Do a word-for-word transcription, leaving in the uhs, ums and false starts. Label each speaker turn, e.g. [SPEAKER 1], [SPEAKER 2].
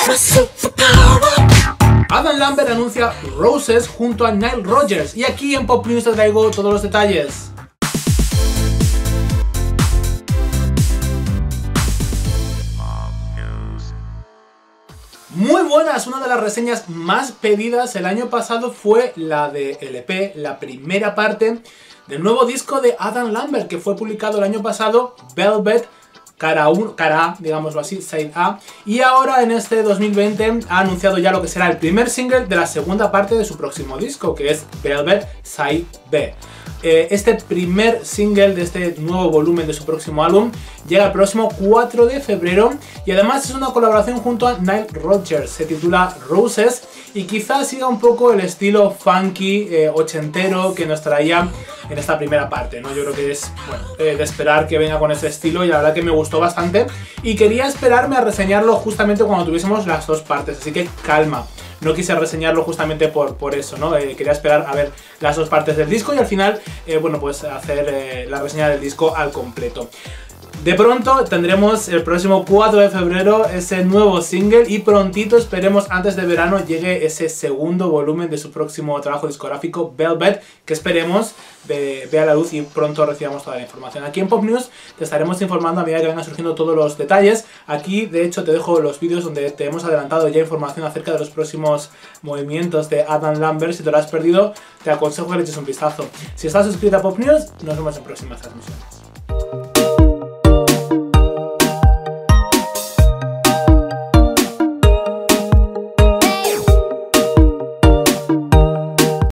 [SPEAKER 1] Adam Lambert anuncia Roses junto a Nile Rodgers y aquí en Pop News te traigo todos los detalles. Muy buenas, una de las reseñas más pedidas el año pasado fue la de L P, la primera parte del nuevo disco de Adam Lambert que fue publicado el año pasado, Velvet, cara uno, cara A, digámoslo así, Side A, y ahora en este dos mil veinte ha anunciado ya lo que será el primer single de la segunda parte de su próximo disco, que es Velvet Side B. Eh, este primer single de este nuevo volumen de su próximo álbum llega el próximo cuatro de febrero y además es una colaboración junto a Nile Rodgers, se titula Roses y quizás siga un poco el estilo funky eh, ochentero que nos traía en esta primera parte, ¿no? Yo creo que es bueno, eh, de esperar que venga con ese estilo y la verdad que me gustó bastante y quería esperarme a reseñarlo justamente cuando tuviésemos las dos partes, así que calma. No quise reseñarlo justamente por, por eso, ¿no? Eh, quería esperar a ver las dos partes del disco y al final, eh, bueno, pues hacer eh, la reseña del disco al completo. De pronto tendremos el próximo cuatro de febrero ese nuevo single y prontito, esperemos antes de verano, llegue ese segundo volumen de su próximo trabajo discográfico, Velvet, que esperemos ve, vea la luz y pronto recibamos toda la información. Aquí en Pop News te estaremos informando a medida que vengan surgiendo todos los detalles. Aquí de hecho te dejo los vídeos donde te hemos adelantado ya información acerca de los próximos movimientos de Adam Lambert. Si te lo has perdido, te aconsejo que le eches un vistazo. Si estás suscrito a Pop News, nos vemos en próximas transmisiones.